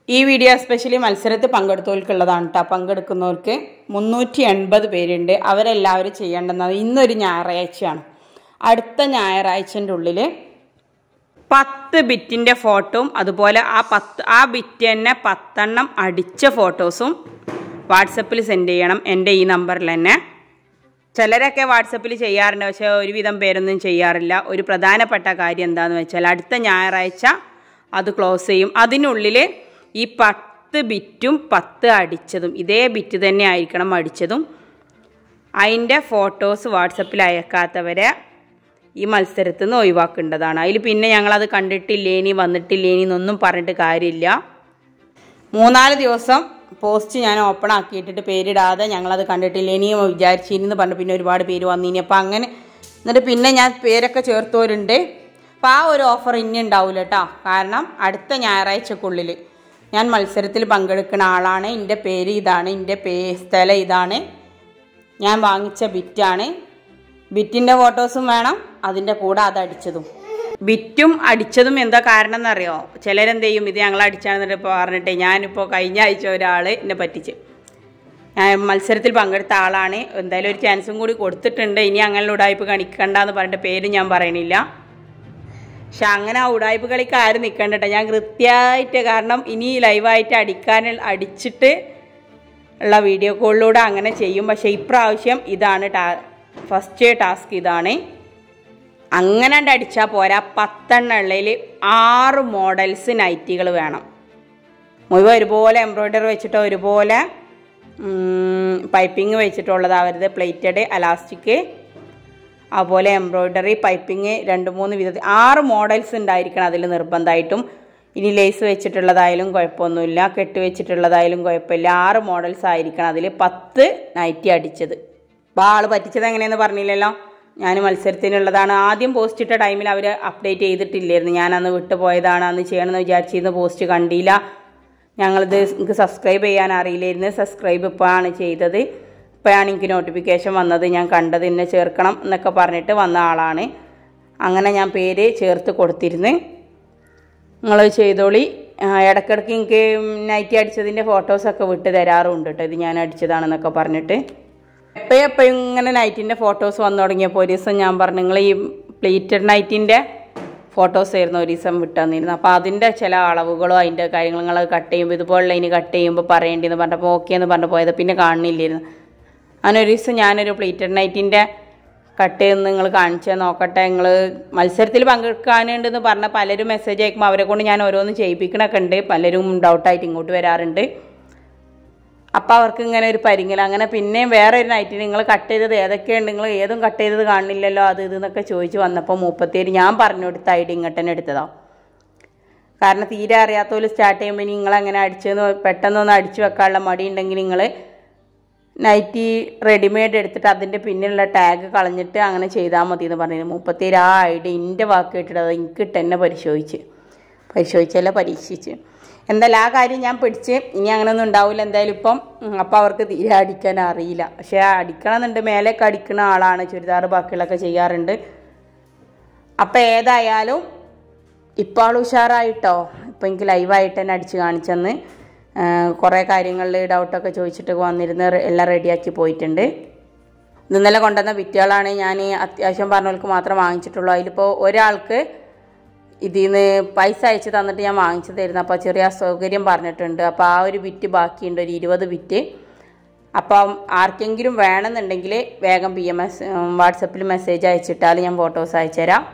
ഈ video especially മത്സരത്തിൽ പങ്കെടുത്തവർക്കുള്ളതാണ് കേട്ടോ. പങ്കെടുക്കുന്നവർക്ക് 380 പേരുണ്ട്. അവരെല്ലാവരും ചെയ്യേണ്ടത് ഇന്നൊരു ഞായറാഴ്ചയാണ്. അടുത്ത ഞായറാഴ്ചൻ്റെ ഉള്ളിൽ 10 ബിറ്റിൻ്റെ ഫോട്ടോയും അതുപോലെ ആ ബിറ്റ് തന്നെ 10 എണ്ണം അടിച്ച ഫോട്ടോസും വാട്സപ്പിൽ സെൻഡ് ചെയ്യണം. എൻ്റെ ഈ നമ്പറിൽ തന്നെ. ചിലരൊക്കെ വാട്സപ്പിൽ ചെയ്യാറുണ്ട്, പക്ഷേ ഒരുവിധം പേരൊന്നും ചെയ്യാറില്ല. ഒരു പ്രധാനപ്പെട്ട കാര്യം എന്താണെന്ന് വെച്ചാൽ അടുത്ത ഞായറാഴ്ച അത് ക്ലോസ് ചെയ്യും. അതിനുള്ളിൽ ഈ 10 ബിറ്റും 10 അടിച്ചതും ഇതേ ബിറ്റ് തന്നെ ആയിരിക്കണം അടിച്ചതും. അതിൻ്റെ ഫോട്ടോസ് വാട്സപ്പിൽ അയക്കാത്തവരെ ഈ മത്സരത്തിൽ നിന്ന് ഒഴിവാക്കേണ്ടതാണ്. അതിൽ പിന്നെ ഞങ്ങളത് കണ്ടിട്ടില്ലേനി വന്നിട്ടില്ലേനി എന്നൊന്നും പറഞ്ഞിട്ട് കാര്യമില്ല. 3-4 ദിവസം പോസ്റ്റ് ഞാൻ ഓപ്പൺ ആക്കിയിട്ടിട്ട് പേരിടാതെ ഞങ്ങളത് കണ്ടിട്ടില്ലേനി വിചാരിച്ചിരുന്നു പറഞ്ഞു. പിന്നെ ഒരുപാട് പേര് വന്നിനി. അപ്പോൾ അങ്ങനെ എന്നിട്ട് പിന്നെ ഞാൻ പേരൊക്കെ ചേർത്തവരുണ്ട്. അപ്പോൾ ആ ഒരു ഓഫർ ഇനി ഉണ്ടാവില്ല കേട്ടോ. കാരണം അടുത്ത ഞായറാഴ്ചക്കുള്ളിൽ ഞാൻ മത്സരത്തിൽ പങ്കെടുക്കുന്ന ആളാണ്. എൻ്റെ പേര് ഇതാണ്, എൻ്റെ സ്ഥലം ഇതാണ്, ഞാൻ വാങ്ങിച്ച ബിറ്റാണ്. ബിറ്റിൻ്റെ ഫോട്ടോസും വേണം, അതിൻ്റെ കൂടെ അത് അടിച്ചതും. ബിറ്റും അടിച്ചതും എന്താ കാരണം എന്നറിയോ? ചിലരെന്ത് ചെയ്യും, ഇത് ഞങ്ങൾ അടിച്ചാണെന്നിട്ട് പറഞ്ഞിട്ട് ഞാനിപ്പോൾ കഴിഞ്ഞ ആഴ്ച ഒരാൾ എന്നെ പറ്റിച്ച്. ഞാൻ മത്സരത്തിൽ പങ്കെടുത്ത ആളാണ്, എന്തായാലും ഒരു ചാൻസും കൂടി കൊടുത്തിട്ടുണ്ട്. ഇനി അങ്ങനെ ഉടായ്പ കാണിക്കണ്ടെന്ന് പറഞ്ഞിട്ട് പേര് ഞാൻ പറയണില്ല. പക്ഷെ അങ്ങനെ ആ ഉടായ്പ കളിക്ക് ആരും നിൽക്കണ്ട. ഞാൻ കൃത്യമായിട്ട്, കാരണം ഇനി ലൈവായിട്ട് അടിച്ചിട്ട് ഉള്ള വീഡിയോ കോളിലൂടെ അങ്ങനെ ചെയ്യും. പക്ഷേ ഇപ്രാവശ്യം ഇതാണ് ഫസ്റ്റ് ടാസ്ക് ഇതാണ്. അങ്ങനെ അടിച്ചാൽ പോരാ. 10 എണ്ണം ഉള്ളതിൽ 6 മോഡൽസ് നൈറ്റികൾ വേണം. മുഴുവൻ ഒരുപോലെ എംബ്രോയ്ഡറി വെച്ചിട്ടോ ഒരുപോലെ പൈപ്പിംഗ് വെച്ചിട്ടുള്ളതാവരുത്. പ്ലേറ്റഡ്, അലാസ്റ്റിക്, അതുപോലെ എംബ്രോയ്ഡറി, പൈപ്പിംഗ് 2-3 വിധത്തിൽ 6 മോഡൽസ് ഉണ്ടായിരിക്കണം അതിൽ നിർബന്ധമായിട്ടും. ഇനി ലേസ് വെച്ചിട്ടുള്ളതായാലും കുഴപ്പമൊന്നുമില്ല, കെട്ട് വെച്ചിട്ടുള്ളതായാലും കുഴപ്പമില്ല. 6 മോഡൽസ് ആയിരിക്കണം അതിൽ 10 നൈറ്റി അടിച്ചത്. അപ്പോൾ ആൾ പറ്റിച്ചത് എങ്ങനെയെന്ന് പറഞ്ഞില്ലല്ലോ. ഞാൻ മത്സരത്തിനുള്ളതാണ്. ആദ്യം പോസ്റ്റ് ഇട്ട ടൈമിൽ അവർ അപ്ഡേറ്റ് ചെയ്തിട്ടില്ലായിരുന്നു. ഞാനന്ന് വിട്ടുപോയതാണ്. അന്ന് ചെയ്യണമെന്ന് വിചാരിച്ചിരുന്ന പോസ്റ്റ് കണ്ടില്ല. ഞങ്ങളിത് എനിക്ക് സബ്സ്ക്രൈബ് ചെയ്യാൻ അറിയില്ലായിരുന്നു. സബ്സ്ക്രൈബ് ഇപ്പോഴാണ് ചെയ്തത്. ഇപ്പോഴാണ് എനിക്ക് നോട്ടിഫിക്കേഷൻ വന്നത്. ഞാൻ കണ്ടത് എന്നെ ചേർക്കണം എന്നൊക്കെ പറഞ്ഞിട്ട് വന്ന ആളാണ്. അങ്ങനെ ഞാൻ പേര് ചേർത്ത് കൊടുത്തിരുന്നു. നിങ്ങൾ ചെയ്തോളി. ഇടയ്ക്കിടയ്ക്ക് എനിക്ക് നൈറ്റി അടിച്ചതിൻ്റെ ഫോട്ടോസൊക്കെ വിട്ട് തരാറുണ്ട് കേട്ടോ. ഇത് ഞാൻ അടിച്ചതാണെന്നൊക്കെ പറഞ്ഞിട്ട്. എപ്പോഴും ഇങ്ങനെ നൈറ്റിൻ്റെ ഫോട്ടോസ് വന്നു തുടങ്ങിയപ്പോൾ ഒരു ദിവസം ഞാൻ പറഞ്ഞു, നിങ്ങൾ ഈ പ്ലേറ്റഡ് നൈറ്റിൻ്റെ ഫോട്ടോസ് ആയിരുന്നു ഒരു ദിവസം വിട്ടുതന്നിരുന്നു. അപ്പോൾ അതിൻ്റെ ചില അളവുകളോ അതിൻ്റെ കാര്യങ്ങൾ നിങ്ങൾ കട്ട് ചെയ്യുമ്പോൾ ഇതുപോലുള്ള ഇനി കട്ട് ചെയ്യുമ്പോൾ പറയേണ്ടിയെന്ന് പറഞ്ഞപ്പോൾ ഓക്കെ എന്ന് പറഞ്ഞു പോയത്. പിന്നെ കാണുന്നില്ലായിരുന്നു. അങ്ങനെ ഒരു ദിവസം ഞാനൊരു പ്ലേറ്റഡ് നൈറ്റിൻ്റെ കട്ട് ചെയ്ത് നിങ്ങൾ കാണിച്ചാൽ നോക്കട്ടെ. നിങ്ങൾ മത്സരത്തിൽ പങ്കെടുക്കാനുണ്ടെന്ന് പറഞ്ഞാൽ പലരും മെസ്സേജ് അയക്കുമ്പോൾ അവരെ കൊണ്ട് ഞാൻ ഓരോന്ന് ചെയ്യിപ്പിക്കണമൊക്കെ ഉണ്ട്. പലരും ഡൗട്ടായിട്ട് ഇങ്ങോട്ട് വരാറുണ്ട്. അപ്പോൾ അവർക്ക് ഇങ്ങനെ ഒരു പരിങ്ങൽ. അങ്ങനെ പിന്നെ വേറെ ഒരു നൈറ്റിന് നിങ്ങൾ കട്ട് ചെയ്തത് ഏതൊക്കെയുണ്ട്, നിങ്ങൾ ഏതും കട്ട് ചെയ്തത് കാണില്ലല്ലോ അത് ഇതെന്നൊക്കെ ചോദിച്ച് വന്നപ്പോൾ മൂപ്പത്തേര് ഞാൻ പറഞ്ഞു കൊടുത്ത ഐഡിയ ഇങ്ങോട്ട് തന്നെ എടുത്തതാണ്. കാരണം തീരെ അറിയാത്തവർ സ്റ്റാർട്ട് ചെയ്യുമ്പോൾ നിങ്ങളങ്ങനെ അടിച്ചെന്ന് പെട്ടെന്നൊന്ന് അടിച്ചു വെക്കാനുള്ള മടി ഉണ്ടെങ്കിൽ നിങ്ങൾ നൈറ്റി റെഡിമെയ്ഡ് എടുത്തിട്ട് അതിൻ്റെ പിന്നിലുള്ള ടാഗ് കളഞ്ഞിട്ട് അങ്ങനെ ചെയ്താൽ മതി എന്ന് പറഞ്ഞു. മൂപ്പത്തേര് ആ ഐഡിയ എൻ്റെ വാക്ക് കേട്ടിട്ട് അത് എനിക്കിട്ട് തന്നെ പരിശോധിച്ചല്ല പരീക്ഷിച്ച്. എന്തായാലും ആ കാര്യം ഞാൻ പിടിച്ച് ഇനി അങ്ങനെയൊന്നും ഉണ്ടാവില്ല എന്തായാലും ഇപ്പം. അപ്പോൾ അവർക്ക് തീരെ അടിക്കാൻ അറിയില്ല. പക്ഷേ അടിക്കണമെന്നുണ്ട്. മേലേക്ക് അടിക്കുന്ന ആളാണ്. ചുരിദാർ ബാക്കിയുള്ളതൊക്കെ ചെയ്യാറുണ്ട്. അപ്പോൾ ഏതായാലും ഇപ്പോൾ ആൾ ഉഷാറായിട്ടോ. ഇപ്പോൾ എനിക്ക് ലൈവായിട്ട് തന്നെ അടിച്ച് കാണിച്ചെന്ന് കുറേ കാര്യങ്ങളിൽ ഡൗട്ടൊക്കെ ചോദിച്ചിട്ട് വന്നിരുന്ന് എല്ലാം റെഡിയാക്കി പോയിട്ടുണ്ട്. ഇത് ഇന്നലെ കൊണ്ടുവന്ന വിറ്റുകളാണ്. ഞാൻ അത്യാവശ്യം പറഞ്ഞവർക്ക് മാത്രം വാങ്ങിച്ചിട്ടുള്ളൂ. അതിലിപ്പോൾ ഒരാൾക്ക് ഇതിൽ നിന്ന് പൈസ അയച്ച് തന്നിട്ട് ഞാൻ വാങ്ങിച്ചു തരുന്നു. അപ്പോൾ ചെറിയ അസൗകര്യം പറഞ്ഞിട്ടുണ്ട്. അപ്പോൾ ആ ഒരു ബിറ്റ് ബാക്കിയുണ്ട്, ഒരു 20 ബിറ്റ്. അപ്പം ആർക്കെങ്കിലും വേണമെന്നുണ്ടെങ്കിൽ വേഗം വാട്സപ്പിൽ മെസ്സേജ് അയച്ചിട്ടാൽ ഞാൻ ഫോട്ടോസ് അയച്ചുതരാം.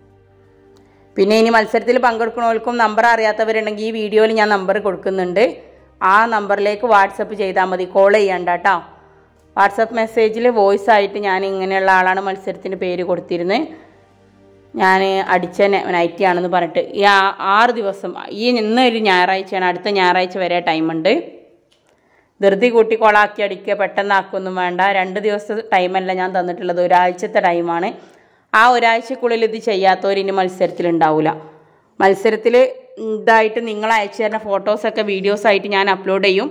പിന്നെ ഇനി മത്സരത്തിൽ പങ്കെടുക്കുന്നവർക്കും നമ്പർ അറിയാത്തവരുണ്ടെങ്കിൽ ഈ വീഡിയോയിൽ ഞാൻ നമ്പർ കൊടുക്കുന്നുണ്ട്. ആ നമ്പറിലേക്ക് വാട്സപ്പ് ചെയ്താൽ മതി, കോൾ ചെയ്യണ്ട കേട്ടോ. വാട്സപ്പ് മെസ്സേജിൽ വോയിസ് ആയിട്ട് ഞാൻ ഇങ്ങനെയുള്ള ആളാണ് മത്സരത്തിന് പേര് കൊടുത്തിരുന്നത്, ഞാൻ അടിച്ച നൈറ്റി ആണെന്ന് പറഞ്ഞിട്ട്. ഈ 6 ദിവസം, ഇന്നൊരു ഞായറാഴ്ചയാണ്, അടുത്ത ഞായറാഴ്ച വരെ ടൈമുണ്ട്. ധൃതി കൂട്ടി കൊളാക്കി അടിക്കുക, പെട്ടെന്നാക്കൊന്നും വേണ്ട. 2 ദിവസത്തെ ടൈമല്ല ഞാൻ തന്നിട്ടുള്ളത്, ഒരാഴ്ചത്തെ ടൈമാണ്. ആ ഒരാഴ്ചക്കുള്ളിൽ ഇത് ചെയ്യാത്തവർ ഇനി മത്സരത്തിലുണ്ടാവില്ല. മത്സരത്തിൽ ഇതായിട്ട് നിങ്ങൾ അയച്ചു തരുന്ന ഫോട്ടോസൊക്കെ വീഡിയോസായിട്ട് ഞാൻ അപ്ലോഡ് ചെയ്യും.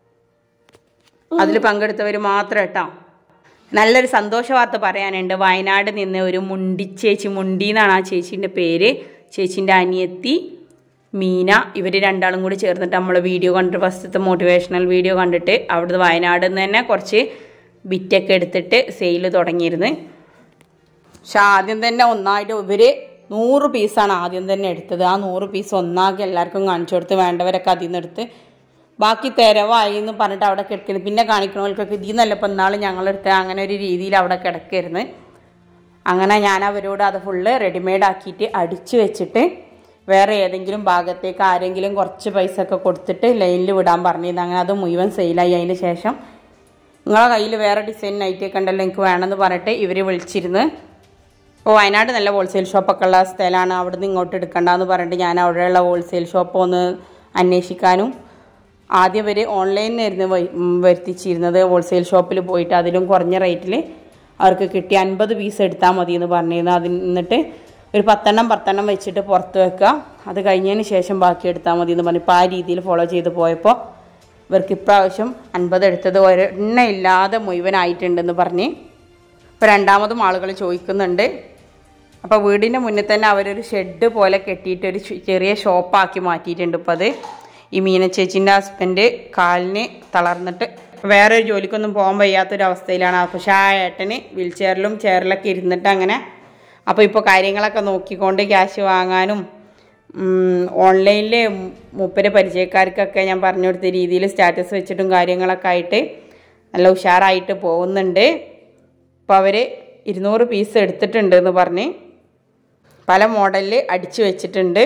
അതിൽ പങ്കെടുത്തവർ മാത്രം കേട്ടോ. നല്ലൊരു സന്തോഷ വാർത്ത പറയാനുണ്ട്. വയനാട് നിന്ന് ഒരു മുണ്ടി എന്നാണ് ആ ചേച്ചീൻ്റെ പേര്. ചേച്ചീൻ്റെ അനിയത്തി മീന ഇവർ രണ്ടാളും കൂടി ചേർന്നിട്ട് നമ്മൾ വീഡിയോ കണ്ടിട്ട് ഫസ്റ്റത്തെ മോട്ടിവേഷണൽ വീഡിയോ കണ്ടിട്ട് അവിടുന്ന് വയനാട് നിന്ന് തന്നെ കുറച്ച് ബിറ്റൊക്കെ എടുത്തിട്ട് സെയിൽ തുടങ്ങിയിരുന്നു. പക്ഷെ ആദ്യം തന്നെ ഒന്നായിട്ട് ഇവർ 100 പീസാണ് ആദ്യം തന്നെ എടുത്തത്. ആ 100 പീസ് ഒന്നാകെ എല്ലാവർക്കും കാണിച്ചു കൊടുത്ത് വേണ്ടവരൊക്കെ അതിൽ നിന്ന് എടുത്ത് ബാക്കി തെരവായി എന്ന് പറഞ്ഞിട്ട് അവിടെ കിടക്കുന്നത്. പിന്നെ കാണിക്കണവർക്കൊക്കെ ഇതിൽ നിന്നല്ല ഇപ്പം നാൾ ഞങ്ങളെടുത്ത് അങ്ങനെ ഒരു രീതിയിൽ അവിടെ കിടക്കരുന്ന്. അങ്ങനെ ഞാൻ അവരോട് അത് ഫുള്ള് റെഡിമെയ്ഡ് ആക്കിയിട്ട് അടിച്ചു വെച്ചിട്ട് വേറെ ഏതെങ്കിലും ഭാഗത്തേക്ക് ആരെങ്കിലും കുറച്ച് പൈസ ഒക്കെ കൊടുത്തിട്ട് ലൈനിൽ വിടാൻ പറഞ്ഞിരുന്നു. അങ്ങനെ അത് മുഴുവൻ സെയിലായി. അതിന് ശേഷം നിങ്ങളെ കയ്യിൽ വേറെ ഡിസൈൻ നൈറ്റിയൊക്കെ ഉണ്ടല്ലോ എനിക്ക് വേണമെന്ന് പറഞ്ഞിട്ട് ഇവർ വിളിച്ചിരുന്നു. അപ്പോൾ വയനാട് നല്ല ഹോൾസെയിൽ ഷോപ്പൊക്കെ ഉള്ള സ്ഥലമാണ്, അവിടെ നിന്ന് ഇങ്ങോട്ട് എടുക്കണ്ടെന്ന് പറഞ്ഞിട്ട് ഞാൻ അവിടെയുള്ള ഹോൾസെയിൽ ഷോപ്പ് ഒന്ന് അന്വേഷിക്കാനും ആദ്യം ഇവർ ഓൺലൈനിലായിരുന്നു വരുത്തിച്ചിരുന്നത്. ഹോൾസെയിൽ ഷോപ്പിൽ പോയിട്ട് അതിലും കുറഞ്ഞ റേറ്റിൽ അവർക്ക് കിട്ടി 50 പീസ് എടുത്താൽ മതി എന്ന് പറഞ്ഞിരുന്നു. അതിൽ നിന്നിട്ട് ഒരു 10 വെച്ചിട്ട് പുറത്ത് വെക്കുക, അത് കഴിഞ്ഞതിന് ശേഷം ബാക്കി എടുത്താൽ മതി എന്ന് പറഞ്ഞു. ഇപ്പോൾ ആ രീതിയിൽ ഫോളോ ചെയ്ത് പോയപ്പോൾ ഇവർക്ക് ഇപ്രാവശ്യം 50 എടുത്തത് ഒരെണ്ണ ഇല്ലാതെ മുഴുവനായിട്ടുണ്ടെന്ന് പറഞ്ഞ് ഇപ്പോൾ രണ്ടാമതും ആളുകൾ ചോദിക്കുന്നുണ്ട്. അപ്പോൾ വീടിൻ്റെ മുന്നിൽ തന്നെ അവരൊരു ഷെഡ് പോലെ കെട്ടിയിട്ട് ഒരു ചെറിയ ഷോപ്പാക്കി മാറ്റിയിട്ടുണ്ട്. ഇപ്പോൾ അത് ഈ മീന ചേച്ചീൻ്റെ ഹസ്ബൻഡ് കാലിന് തളർന്നിട്ട് വേറെ ഒരു ജോലിക്കൊന്നും പോകാൻ വയ്യാത്തൊരവസ്ഥയിലാണ്. പക്ഷേ ആ ഏട്ടന് വീൽ ചെയറിലും ചെയറിലൊക്കെ ഇരുന്നിട്ട് അങ്ങനെ അപ്പോൾ ഇപ്പോൾ കാര്യങ്ങളൊക്കെ നോക്കിക്കൊണ്ട് ക്യാഷ് വാങ്ങാനും ഓൺലൈനിൽ മൂപ്പരെ പരിചയക്കാർക്കൊക്കെ ഞാൻ പറഞ്ഞു കൊടുത്ത രീതിയിൽ സ്റ്റാറ്റസ് വെച്ചിട്ടും കാര്യങ്ങളൊക്കെ ആയിട്ട് നല്ല ഉഷാറായിട്ട് പോകുന്നുണ്ട്. അപ്പോൾ അവർ 200 പീസ് എടുത്തിട്ടുണ്ട് എന്ന് പറഞ്ഞ് പല മോഡലിൽ അടിച്ചു വെച്ചിട്ടുണ്ട്.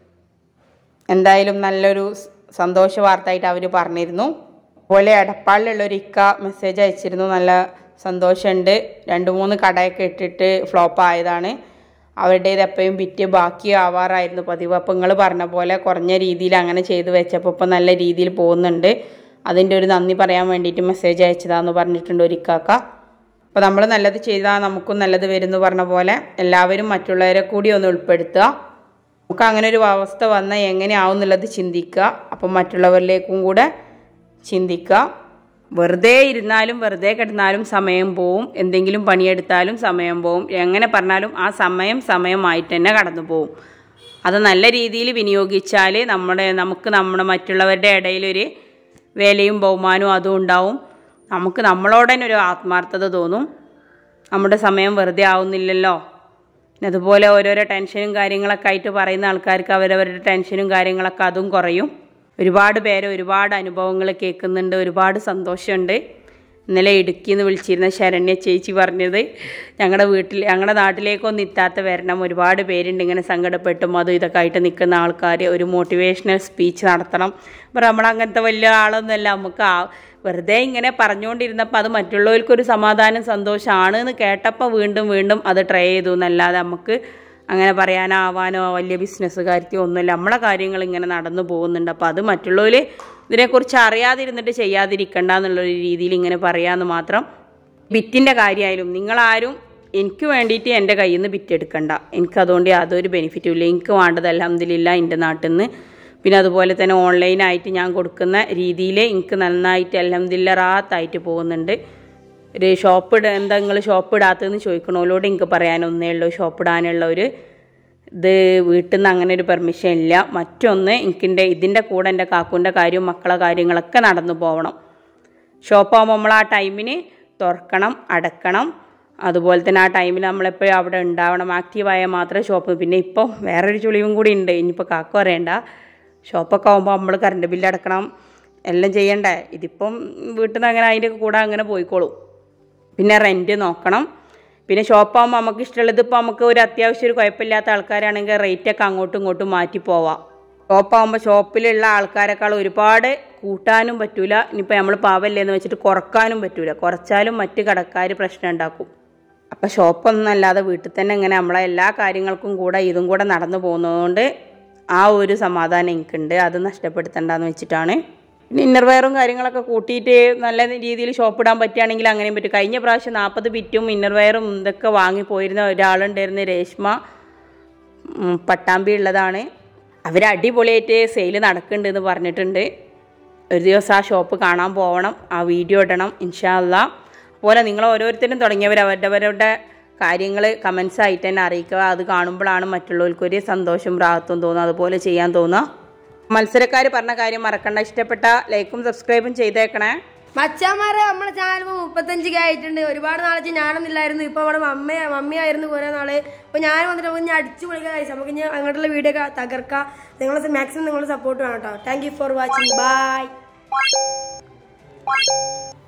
എന്തായാലും നല്ലൊരു സന്തോഷ വാർത്തയായിട്ട് അവർ പറഞ്ഞിരുന്നു. അതുപോലെ എടപ്പാളിലുള്ളൊരു ഇക്ക മെസ്സേജ് അയച്ചിരുന്നു, നല്ല സന്തോഷമുണ്ട്, 2-3 കടയൊക്കെ ഇട്ടിട്ട് ഫ്ലോപ്പ് ആയതാണ്, അവരുടേത് എപ്പോഴും വിറ്റ് ബാക്കി ആവാറായിരുന്നു പതിവ്. അപ്പോൾ നിങ്ങൾ പറഞ്ഞ പോലെ കുറഞ്ഞ രീതിയിൽ അങ്ങനെ ചെയ്ത് വെച്ചപ്പോൾ ഇപ്പോൾ നല്ല രീതിയിൽ പോകുന്നുണ്ട്, അതിൻ്റെ ഒരു നന്ദി പറയാൻ വേണ്ടിയിട്ട് മെസ്സേജ് അയച്ചതാണെന്ന് പറഞ്ഞിട്ടുണ്ട് ഒരു ഇക്കാക്ക. അപ്പോൾ നമ്മൾ നല്ലത് ചെയ്താൽ നമുക്കും നല്ലത് വരുമെന്ന് പറഞ്ഞ പോലെ എല്ലാവരും മറ്റുള്ളവരെ കൂടി ഒന്ന് ഉൾപ്പെടുത്തുക. നമുക്ക് അങ്ങനെ ഒരു അവസ്ഥ വന്നാൽ എങ്ങനെയാവും എന്നുള്ളത് ചിന്തിക്കുക. അപ്പം മറ്റുള്ളവരിലേക്കും കൂടെ ചിന്തിക്കുക. വെറുതെ ഇരുന്നാലും വെറുതെ കിടന്നാലും സമയം പോവും, എന്തെങ്കിലും പണിയെടുത്താലും സമയം പോവും. എങ്ങനെ പറഞ്ഞാലും ആ സമയമായിട്ട് തന്നെ കടന്നു പോവും. അത് നല്ല രീതിയിൽ വിനിയോഗിച്ചാൽ നമുക്ക് നമ്മുടെ മറ്റുള്ളവരുടെ ഇടയിലൊരു വിലയും ബഹുമാനവും അതും ഉണ്ടാവും. നമുക്ക് നമ്മളോട് തന്നെ ഒരു ആത്മാർത്ഥത തോന്നും, നമ്മുടെ സമയം വെറുതെ ആവുന്നില്ലല്ലോ. അതുപോലെ ഓരോരോ ടെൻഷനും കാര്യങ്ങളൊക്കെ ആയിട്ട് പറയുന്ന ആൾക്കാർക്ക് അവരവരുടെ ടെൻഷനും കാര്യങ്ങളൊക്കെ അതും കുറയും. ഒരുപാട് പേര് ഒരുപാട് അനുഭവങ്ങൾ കേൾക്കുന്നുണ്ട്, ഒരുപാട് സന്തോഷമുണ്ട്. ഇന്നലെ ഇടുക്കിയിൽ നിന്ന് വിളിച്ചിരുന്ന ശരണ്യ ചേച്ചി പറഞ്ഞത് ഞങ്ങളുടെ നാട്ടിലേക്കൊന്നും എത്താത്ത വരണം, ഒരുപാട് പേരുണ്ട് ഇങ്ങനെ സങ്കടപ്പെട്ടും അതും ഇതൊക്കെ ആയിട്ട് നിൽക്കുന്ന ആൾക്കാർ, ഒരു മോട്ടിവേഷണൽ സ്പീച്ച് നടത്തണം. അപ്പോൾ നമ്മളങ്ങനത്തെ വലിയ ആളൊന്നുമല്ല, നമുക്ക് വെറുതെ ഇങ്ങനെ പറഞ്ഞുകൊണ്ടിരുന്നപ്പോൾ അത് മറ്റുള്ളവർക്കൊരു സമാധാനം സന്തോഷമാണ് എന്ന് കേട്ടപ്പോൾ വീണ്ടും അത് ട്രൈ ചെയ്തു എന്നല്ലാതെ നമുക്ക് അങ്ങനെ പറയാനാവാനോ വലിയ ബിസിനസ്സുകാരിക്കോ ഒന്നുമില്ല. നമ്മളെ കാര്യങ്ങൾ ഇങ്ങനെ നടന്നു പോകുന്നുണ്ട്. അപ്പോൾ അത് മറ്റുള്ളവർ ഇതിനെക്കുറിച്ച് അറിയാതിരുന്നിട്ട് ചെയ്യാതിരിക്കണ്ട എന്നുള്ളൊരു രീതിയിൽ ഇങ്ങനെ പറയാമെന്ന് മാത്രം. ബിറ്റിൻ്റെ കാര്യമായാലും നിങ്ങളാരും എനിക്ക് വേണ്ടിയിട്ട് എൻ്റെ കയ്യിൽ നിന്ന് ബിറ്റെടുക്കണ്ട, എനിക്കതുകൊണ്ട് യാതൊരു ബെനിഫിറ്റും ഇല്ല. എനിക്ക് വേണ്ടത് അൽഹംദുലില്ലാ എൻ്റെ നാട്ടിൽ നിന്ന്. പിന്നെ അതുപോലെ തന്നെ ഓൺലൈനായിട്ട് ഞാൻ കൊടുക്കുന്ന രീതിയിൽ എനിക്ക് നന്നായിട്ട് അൽഹംദുലില്ലാ റാത്തായിട്ട് പോകുന്നുണ്ട്. ഒരു എന്താ നിങ്ങൾ ഷോപ്പ് ഇടാത്തതെന്ന് ചോദിക്കണോലോട് എനിക്ക് പറയാനൊന്നേ ഉള്ളൂ, ഷോപ്പ് ഇടാനുള്ള ഒരു ഇത് വീട്ടിൽ നിന്ന് അങ്ങനെ ഒരു പെർമിഷൻ ഇല്ല. മറ്റൊന്ന് ഇതിൻ്റെ കൂടെ എൻ്റെ കാക്കൂൻ്റെ കാര്യവും മക്കളെ കാര്യങ്ങളൊക്കെ നടന്നു പോകണം. ഷോപ്പാകുമ്പോൾ നമ്മൾ ആ ടൈമിന് തുറക്കണം, അടക്കണം, അതുപോലെ തന്നെ ആ ടൈമിൽ നമ്മളെപ്പോഴും അവിടെ ഉണ്ടാവണം. ആക്റ്റീവായാൽ മാത്രമേ ഷോപ്പ്. പിന്നെ ഇപ്പോൾ വേറൊരു ചുളിവും കൂടി ഉണ്ട്, ഇനിയിപ്പോൾ കാക്ക പറയണ്ട. ഷോപ്പൊക്കെ ആകുമ്പോൾ നമ്മൾ കറണ്ട് ബില്ല് അടക്കണം, എല്ലാം ചെയ്യണ്ടേ. ഇതിപ്പം വീട്ടിൽ നിന്ന് അങ്ങനെ അതിൻ്റെ കൂടെ അങ്ങനെ പോയിക്കോളും. പിന്നെ റെൻറ്റ് നോക്കണം. പിന്നെ ഷോപ്പാകുമ്പോൾ നമുക്ക് ഇഷ്ടമുള്ളത്, ഇപ്പോൾ നമുക്ക് ഒരു അത്യാവശ്യം ഒരു കുഴപ്പമില്ലാത്ത ആൾക്കാരാണെങ്കിൽ റേറ്റൊക്കെ അങ്ങോട്ടും ഇങ്ങോട്ടും മാറ്റി പോവാം. ഷോപ്പാകുമ്പോൾ ഷോപ്പിലുള്ള ആൾക്കാരെക്കാൾ ഒരുപാട് കൂട്ടാനും പറ്റൂല, ഇനിയിപ്പോൾ നമ്മൾ പാവല്ലേന്ന് വെച്ചിട്ട് കുറക്കാനും പറ്റൂല. കുറച്ചാലും മറ്റ് കടക്കാർ പ്രശ്നം ഉണ്ടാക്കും. അപ്പോൾ ഷോപ്പൊന്നും അല്ലാതെ വീട്ടിൽ തന്നെ ഇങ്ങനെ നമ്മളെ എല്ലാ കാര്യങ്ങൾക്കും കൂടെ ഇതും കൂടെ നടന്നു പോകുന്നതുകൊണ്ട് ആ ഒരു സമാധാനം എനിക്കുണ്ട്. അത് നഷ്ടപ്പെടുത്തണ്ടെന്ന് വെച്ചിട്ടാണ്. പിന്നെ ഇന്നർവെയറും കാര്യങ്ങളൊക്കെ കൂട്ടിയിട്ട് നല്ല രീതിയിൽ ഷോപ്പ് ഇടാൻ പറ്റുകയാണെങ്കിൽ അങ്ങനെയും പറ്റും. കഴിഞ്ഞ പ്രാവശ്യം 40 ബിറ്റും ഇന്നർവെയറും ഇതൊക്കെ വാങ്ങിപ്പോയിരുന്ന ഒരാളുണ്ടായിരുന്നു, രേഷ്മ, പട്ടാമ്പി ഉള്ളതാണ്. അവർ അടിപൊളിയായിട്ട് സെയിൽ നടക്കുന്നുണ്ടെന്ന് പറഞ്ഞിട്ടുണ്ട്. ഒരു ദിവസം ആ ഷോപ്പ് കാണാൻ പോകണം, ആ വീഡിയോ ഇടണം ഇൻഷാ അല്ലാ. അതുപോലെ നിങ്ങൾ ഓരോരുത്തരും തുടങ്ങിയവർ അവരവരുടെ കാര്യങ്ങൾ കമൻസ് ആയിട്ട് തന്നെ അറിയിക്കുക. അത് കാണുമ്പോഴാണ് മറ്റുള്ളവർക്കൊരു സന്തോഷം റാഹത്തും തോന്നുക, അതുപോലെ ചെയ്യാൻ തോന്നുക. മത്സരക്കാർ പറഞ്ഞ കാര്യം മറക്കണ്ട. ഇഷ്ടപ്പെട്ട ലൈക്കും സബ്സ്ക്രൈബും ചെയ്തേക്കണേ. മച്ചാമാരെ നമ്മുടെ ചാനൽ 35K ആയിട്ടുണ്ട്. ഒരുപാട് നാളെ ഞാനൊന്നില്ലായിരുന്നു. ഇപ്പൊ അവിടെ മമ്മിയായിരുന്നു കുറെ നാള്. ഇപ്പൊ ഞാൻ വന്നിട്ട് നമുക്ക് അടിച്ചു പൊളിക്കാൻ കഴിച്ചു. നമുക്ക് ഇനി അങ്ങോട്ടുള്ള വീഡിയോ ഒക്കെ തകർക്കാം. നിങ്ങളെ മാക്സിമം നിങ്ങളുടെ സപ്പോർട്ട് വേണം കേട്ടോ. Thank you for watching. By.